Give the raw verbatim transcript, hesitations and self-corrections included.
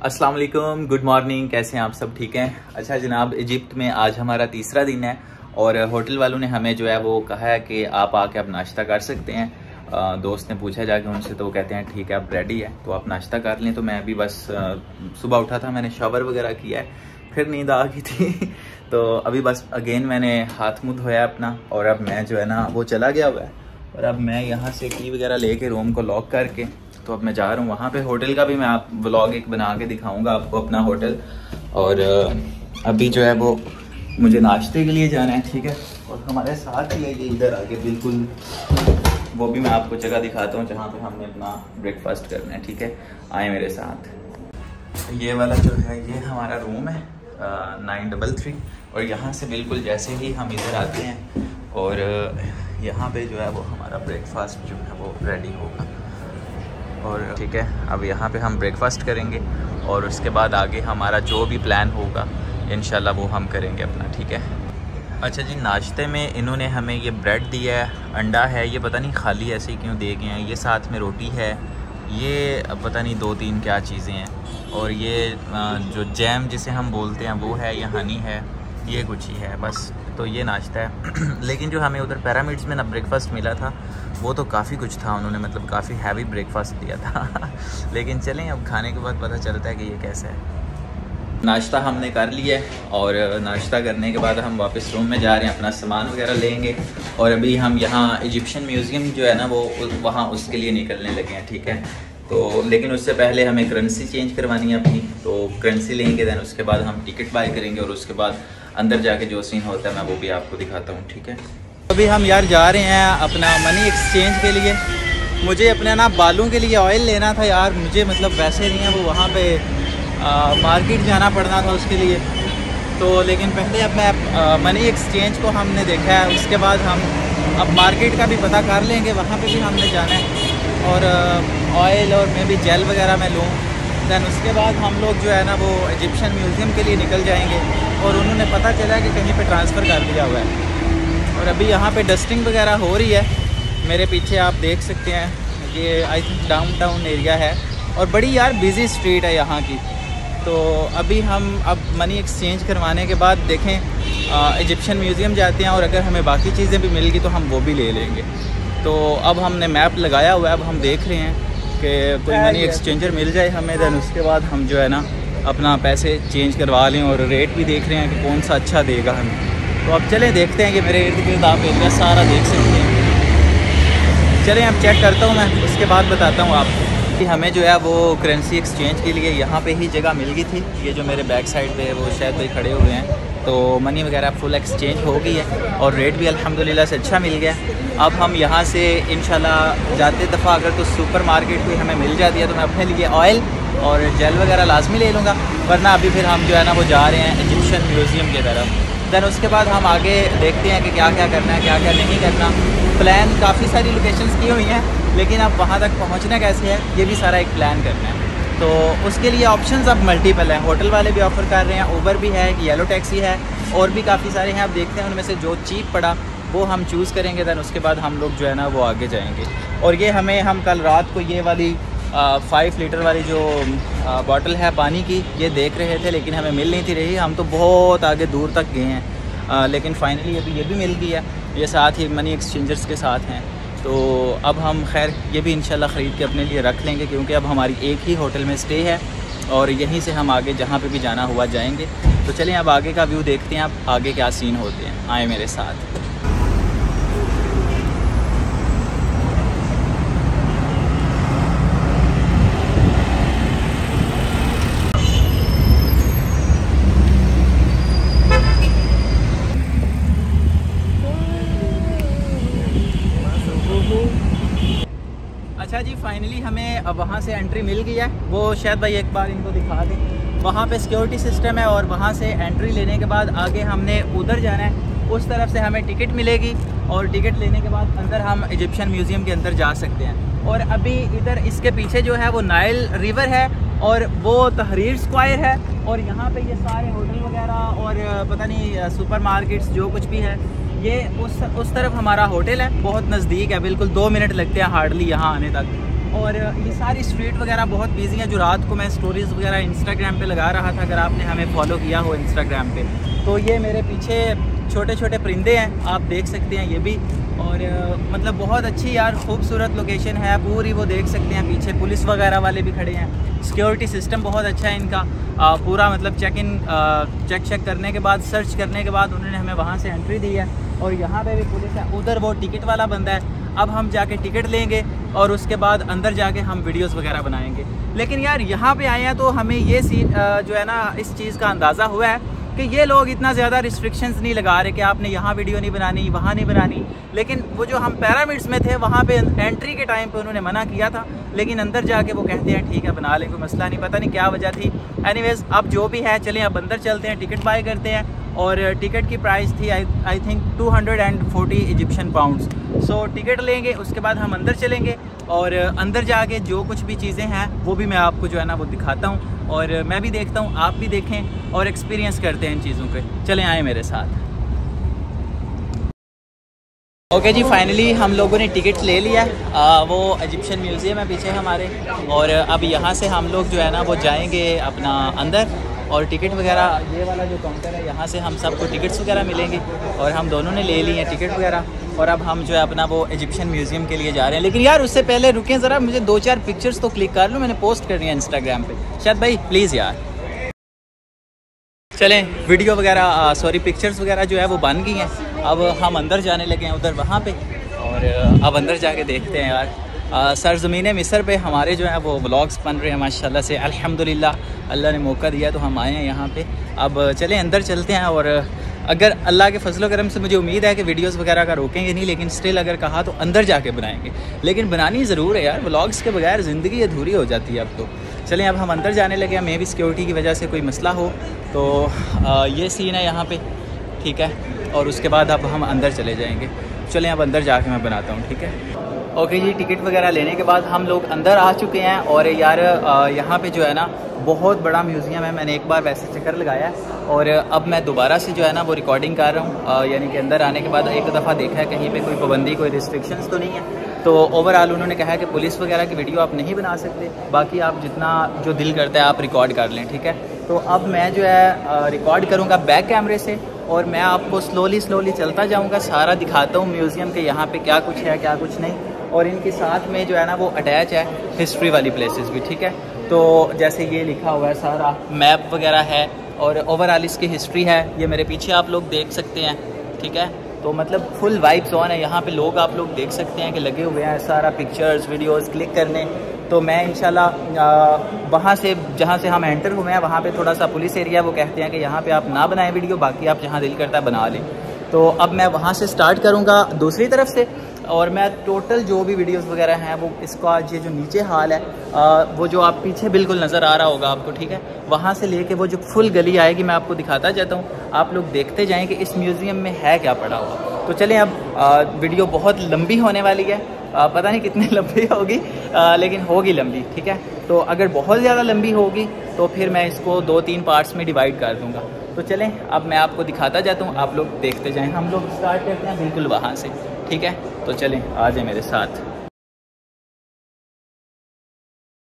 अस्सलाम वालेकुम, good morning. कैसे हैं आप सब? ठीक हैं। अच्छा जनाब, इजिप्ट में आज हमारा तीसरा दिन है और होटल वालों ने हमें जो है वो कहा है कि आप आके अब नाश्ता कर सकते हैं। आ, दोस्त ने पूछा जाके उनसे तो वो कहते हैं ठीक है अब रेडी है तो आप नाश्ता कर लें। तो मैं अभी बस सुबह उठा था, मैंने शावर वगैरह किया है, फिर नींद आ गई थी तो अभी बस अगेन मैंने हाथ मुँह धोया अपना और अब मैं जो है ना वो चला गया हुआ है और अब मैं यहाँ से की वगैरह लेके रूम को लॉक करके तो अब मैं जा रहा हूँ वहाँ पे। होटल का भी मैं आप व्लॉग एक बना के दिखाऊंगा आपको अपना होटल। और अभी जो है वो मुझे नाश्ते के लिए जाना है, ठीक है। और हमारे साथ ही है ये इधर आके बिल्कुल, वो भी मैं आपको जगह दिखाता हूँ जहाँ पे हमने अपना ब्रेकफास्ट करना है, ठीक है। आए मेरे साथ। ये वाला जो है ये हमारा रूम है नाइन डबल थ्री और यहाँ से बिल्कुल जैसे ही हम इधर आते हैं और यहाँ पे जो है वो हमारा ब्रेकफास्ट जो है वो रेडी होगा। और ठीक है, अब यहाँ पे हम ब्रेकफास्ट करेंगे और उसके बाद आगे हमारा जो भी प्लान होगा इंशाल्लाह वो हम करेंगे अपना, ठीक है। अच्छा जी, नाश्ते में इन्होंने हमें ये ब्रेड दिया है, अंडा है, ये पता नहीं खाली ऐसे ही क्यों दे गए हैं, ये साथ में रोटी है, ये पता नहीं दो तीन क्या चीज़ें हैं, और ये जो जैम जिसे हम बोलते हैं वो है, या हनी है, ये कुछ ही है बस। तो ये नाश्ता है लेकिन जो हमें उधर पिरामिड्स में ना ब्रेकफास्ट मिला था वो तो काफ़ी कुछ था, उन्होंने मतलब काफ़ी हैवी ब्रेकफास्ट दिया था लेकिन चलें अब खाने के बाद पता चलता है कि ये कैसा है। नाश्ता हमने कर लिया है और नाश्ता करने के बाद हम वापस रूम में जा रहे हैं, अपना सामान वगैरह लेंगे और अभी हम यहाँ इजिप्शियन म्यूज़ियम जो है ना वो वहाँ उसके लिए निकलने लगे हैं, ठीक है। तो लेकिन उससे पहले हमें करेंसी चेंज करवानी है अपनी, तो करेंसी लेंगे, दैन उसके बाद हम टिकट बाय करेंगे और उसके बाद अंदर जाके जो सीन होता है मैं वो भी आपको दिखाता हूँ, ठीक है। अभी हम यार जा रहे हैं अपना मनी एक्सचेंज के लिए। मुझे अपने ना बालों के लिए ऑयल लेना था यार, मुझे मतलब वैसे नहीं है वो वहाँ पे आ, मार्केट जाना पड़ना था उसके लिए। तो लेकिन पहले अब मैं आ, मनी एक्सचेंज को हमने देखा है, उसके बाद हम अब मार्केट का भी पता कर लेंगे, वहाँ पे भी हमने जाना है। और ऑयल और मैं भी जेल वगैरह मैं लूँ, दैन उसके बाद हम लोग जो है ना वो इजिप्शियन म्यूज़ियम के लिए निकल जाएंगे। और उन्होंने पता चला कि कहीं पे ट्रांसफ़र कर दिया हुआ है और अभी यहाँ पे डस्टिंग वगैरह हो रही है। मेरे पीछे आप देख सकते हैं, ये I think downtown area है और बड़ी यार बिज़ी स्ट्रीट है यहाँ की। तो अभी हम अब मनी एक्सचेंज करवाने के बाद देखें इजिप्शियन म्यूज़ियम जाते हैं और अगर हमें बाकी चीज़ें भी मिल गई तो हम वो भी ले लेंगे। तो अब हमने मैप लगाया हुआ है, अब हम देख रहे हैं कि कोई मनी एक्सचेंजर मिल जाए हमें, दैन उसके बाद हम जो है ना अपना पैसे चेंज करवा लें और रेट भी देख रहे हैं कि कौन सा अच्छा देगा हमें। तो अब चलें देखते हैं कि मेरे इर्द गिर्द आप एरिया सारा देख सकते हैं। चलें अब चेक करता हूँ मैं, उसके बाद बताता हूँ आपको कि हमें जो है वो करेंसी एक्सचेंज के लिए यहाँ पे ही जगह मिल गई थी। ये जो मेरे बैक साइड पे है वो शायद भाई खड़े हुए हैं, तो मनी वगैरह फुल एक्सचेंज हो गई है और रेट भी अल्हम्दुलिल्लाह से अच्छा मिल गया। अब हम यहाँ से इंशाल्लाह जाते दफ़ा अगर तो सुपर मार्केट कोई हमें मिल जाती है तो मैं अपने लिए ऑयल और जेल वगैरह लाजमी ले लूँगा, वरना अभी फिर हम जो है ना वो जा रहे हैं इजिप्शियन म्यूज़ियम की तरफ। दैन उसके बाद हम आगे देखते हैं कि क्या क्या करना है क्या क्या नहीं करना। प्लान काफ़ी सारी लोकेशंस की हुई हैं लेकिन अब वहाँ तक पहुँचना कैसे है ये भी सारा एक प्लान करना है। तो उसके लिए ऑप्शंस अब मल्टीपल हैं, होटल वाले भी ऑफ़र कर रहे हैं, ऊबर भी है, येलो टैक्सी है और भी काफ़ी सारे हैं। अब देखते हैं उनमें से जो चीप पड़ा वो हम चूज़ करेंगे, दैन उसके बाद हम लोग जो है ना वो आगे जाएंगे। और ये हमें हम कल रात को ये वाली फाइव लीटर वाली जो बॉटल है पानी की ये देख रहे थे लेकिन हमें मिल नहीं थी रही, हम तो बहुत आगे दूर तक गए हैं आ, लेकिन फाइनली अभी ये भी मिल गई है, ये साथ ही मनी एक्सचेंजर्स के साथ हैं। तो अब हम खैर ये भी इंशाल्लाह ख़रीद के अपने लिए रख लेंगे क्योंकि अब हमारी एक ही होटल में स्टे है और यहीं से हम आगे जहाँ पे भी जाना हुआ जाएंगे। तो चलें अब आगे का व्यू देखते हैं, अब आगे क्या सीन होते हैं, आए मेरे साथ। अच्छा जी, फाइनली हमें अब वहाँ से एंट्री मिल गई है। वो शायद भाई एक बार इनको दिखा दें, वहाँ पे सिक्योरिटी सिस्टम है और वहाँ से एंट्री लेने के बाद आगे हमने उधर जाना है, उस तरफ से हमें टिकट मिलेगी और टिकट लेने के बाद अंदर हम इजिप्शियन म्यूज़ियम के अंदर जा सकते हैं। और अभी इधर इसके पीछे जो है वो नाइल रिवर है और वो तहरीर स्क्वायर है और यहाँ पे ये सारे होटल वगैरह और पता नहीं सुपर मार्केट्स जो कुछ भी है ये उस उस तरफ हमारा होटल है, बहुत नज़दीक है, बिल्कुल दो मिनट लगते हैं हार्डली यहाँ आने तक। और ये सारी स्ट्रीट वगैरह बहुत बिजी है। जो रात को मैं स्टोरीज़ वगैरह इंस्टाग्राम पे लगा रहा था, अगर आपने हमें फॉलो किया हो इंस्टाग्राम पे, तो ये मेरे पीछे छोटे छोटे परिंदे हैं, आप देख सकते हैं ये भी। और मतलब बहुत अच्छी यार खूबसूरत लोकेशन है पूरी, वो देख सकते हैं। पीछे पुलिस वगैरह वाले भी खड़े हैं, सिक्योरिटी सिस्टम बहुत अच्छा है इनका। आ, पूरा मतलब चेक इन चेक चेक करने के बाद, सर्च करने के बाद उन्होंने हमें वहाँ से एंट्री दी है। और यहाँ पे भी पुलिस है, उधर वो टिकट वाला बंदा है। अब हम जाके टिकट लेंगे और उसके बाद अंदर जाके हम वीडियोस वगैरह बनाएंगे। लेकिन यार यहाँ पे आए हैं तो हमें ये सीन जो है ना, इस चीज़ का अंदाज़ा हुआ है कि ये लोग इतना ज़्यादा रिस्ट्रिक्शंस नहीं लगा रहे कि आपने यहाँ वीडियो नहीं बनानी, वहाँ नहीं बनानी। लेकिन वो जो हम पिरामिड्स में थे वहाँ पे एंट्री के टाइम पे उन्होंने मना किया था, लेकिन अंदर जाके वो कहते हैं ठीक है बना ले, कोई मसला नहीं। पता नहीं क्या वजह थी। एनीवेज़ अब जो भी है, चलें अब अंदर चलते हैं, टिकट बाय करते हैं। और टिकट की प्राइस थी I I think two hundred and forty Egyptian pounds. So ticket लेंगे, उसके बाद हम अंदर चलेंगे और अंदर जाके जो कुछ भी चीज़ें हैं वो भी मैं आपको जो है ना वो दिखाता हूँ, और मैं भी देखता हूँ, आप भी देखें और एक्सपीरियंस करते हैं इन चीज़ों के। चलें आए मेरे साथ। ओके okay जी, फाइनली हम लोगों ने टिकट ले लिया है। वो इजिप्शियन म्यूज़ियम है पीछे हमारे, और अब यहाँ से हम लोग जो है ना वो जाएंगे अपना अंदर। और टिकट वगैरह, ये वाला जो काउंटर है यहाँ से हम सबको टिकट्स वगैरह मिलेंगी, और हम दोनों ने ले ली हैं टिकट वगैरह। और अब हम जो है अपना वो इजिप्शियन म्यूज़ियम के लिए जा रहे हैं। लेकिन यार उससे पहले रुकें ज़रा, मुझे दो चार पिक्चर्स तो क्लिक कर लूँ, मैंने पोस्ट करनी है इंस्टाग्राम पे। शायद भाई प्लीज़ यार चलें, वीडियो वगैरह सॉरी पिक्चर्स वगैरह जो है वो बन गई हैं। अब हम अंदर जाने लगे हैं उधर वहाँ पे, और अब अंदर जाके देखते हैं यार। सरज़मीन मिस्र पे हमारे जो है वो व्लॉग्स बन रहे हैं माशाल्लाह से, अल्हम्दुलिल्लाह। अल्लाह ने मौका दिया तो हम आए हैं यहाँ पे। अब चलें अंदर चलते हैं, और अगर अल्लाह के फजल करम से मुझे उम्मीद है कि वीडियोस वगैरह का रोकेंगे नहीं, लेकिन स्टिल अगर कहा तो अंदर जाके बनाएंगे। लेकिन बनानी ज़रूर है यार, व्लॉग्स के बगैर ज़िंदगी अधूरी हो जाती है अब तो। चलें अब हम अंदर जाने लगे हैं। मे भी सिक्योरिटी की वजह से कोई मसला हो तो आ, ये सीन है यहाँ पे, ठीक है। और उसके बाद अब हम अंदर चले जाएंगे। चलें अब अंदर जाके मैं बनाता हूँ, ठीक है। ओके जी, टिकट वगैरह लेने के बाद हम लोग अंदर आ चुके हैं। और यार यहाँ पे जो है ना बहुत बड़ा म्यूज़ियम है, मैंने एक बार वैसे चक्कर लगाया है, और अब मैं दोबारा से जो है ना वो रिकॉर्डिंग कर रहा हूँ। यानी कि अंदर आने के बाद एक दफ़ा देखा है कहीं पे कोई पाबंदी, कोई रिस्ट्रिक्शंस तो नहीं है। तो ओवरऑल उन्होंने कहा है कि पुलिस वगैरह की वीडियो आप नहीं बना सकते, बाकी आप जितना जो दिल करता है आप रिकॉर्ड कर लें, ठीक है। तो अब मैं जो है रिकॉर्ड करूँगा बैक कैमरे से, और मैं आपको स्लोली स्लोली चलता जाऊँगा, सारा दिखाता हूँ म्यूज़ियम के यहाँ पे क्या कुछ है क्या कुछ नहीं। और इनके साथ में जो है ना वो अटैच है हिस्ट्री वाली प्लेसेस भी, ठीक है। तो जैसे ये लिखा हुआ है, सारा मैप वगैरह है, और ओवरऑल इसकी हिस्ट्री है। ये मेरे पीछे आप लोग देख सकते हैं, ठीक है। तो मतलब फुल वाइब्स ऑन है यहाँ पे, लोग आप लोग देख सकते हैं कि लगे हुए हैं सारा पिक्चर्स वीडियोस क्लिक करने। तो मैं इंशाल्लाह वहाँ से, जहाँ से हम एंटर हुए हैं वहाँ पे थोड़ा सा पुलिस एरिया, वो कहते हैं कि यहाँ पे आप ना बनाएं वीडियो, बाकी आप जहाँ दिल करता है बना लें। तो अब मैं वहाँ से स्टार्ट करूँगा दूसरी तरफ से, और मैं टोटल जो भी वीडियोस वगैरह हैं वो इसका ये जो नीचे हाल है, आ, वो जो आप पीछे बिल्कुल नज़र आ रहा होगा आपको, ठीक है, वहाँ से लेके वो जो फुल गली आएगी मैं आपको दिखाता जाता हूँ। आप लोग देखते जाएं कि इस म्यूज़ियम में है क्या पड़ा हुआ। तो चलें अब आ, वीडियो बहुत लंबी होने वाली है, आ, पता नहीं कितनी लंबी होगी, आ, लेकिन होगी लंबी, ठीक है। तो अगर बहुत ज़्यादा लंबी होगी तो फिर मैं इसको दो तीन पार्ट्स में डिवाइड कर दूँगा। तो चलें अब मैं आपको दिखाता जाता हूँ, आप लोग देखते जाएँ। हम लोग स्टार्ट करते हैं बिल्कुल वहाँ से, ठीक है। तो चलें आ जाए मेरे साथ।